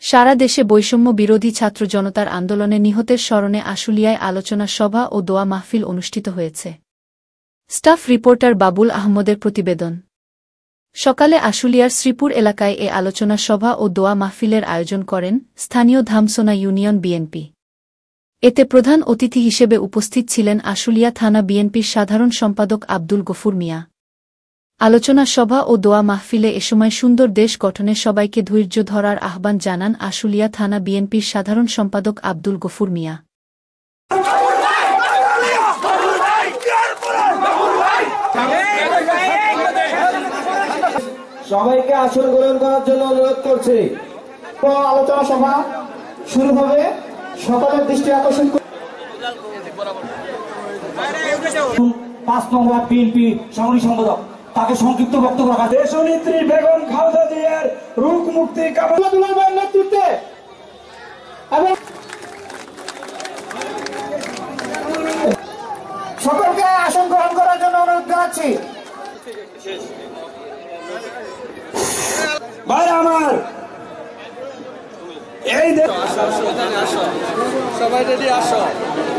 সারা দেশে বৈষম্য বিরোধী ছাত্র জনতার আন্দোলনে নিহতের স্মরণে আশুলিয়ায় আলোচনা সভা ও দোয়া মাহফিল অনুষ্ঠিত হয়েছে। স্টাফ রিপোর্টার বাবুল আহমদের প্রতিবেদন। সকালে আশুলিয়ার শ্রীপুর এলাকায় এ আলোচনা সভা ও দোয়া মাহফিলের আয়োজন করেন স্থানীয় ধামসোনা ইউনিয়ন বিএনপি। এতে প্রধান অতিথি হিসেবে উপস্থিত ছিলেন আশুলিয়া থানা বিএনপির সাধারণ সম্পাদক আব্দুল গফুর মিয়া। আলোচনা সভা ও দোয়া মাহফিলে এসময় সুন্দর দেশ গঠনে সবাইকে ধৈর্য ধরার আহ্বান জানান আশুলিয়া থানা বিএনপির সাধারণ সম্পাদক আব্দুল গফুর মিয়া। সবাইকে আসন গ্রহণ করার জন্য অনুরোধ করছি। আলোচনা সভা শুরু হবে। সকলের দৃষ্টি আকর্ষণ ৫ নং ওয়ার্ড বিএনপি সাংগঠনিক সম্পাদক তাকে সংক্ষিপ্ত বক্তব্য রাখা। দেশনেত্রী বেগম খালেদা জিয়ার রূপ মুক্তি কামনার নেতৃত্বে এবং সকলকে আসন গ্রহণ করার জন্য অনুরোধ জানাচ্ছি। ভাই আমার এই সবাই রেডি আসো।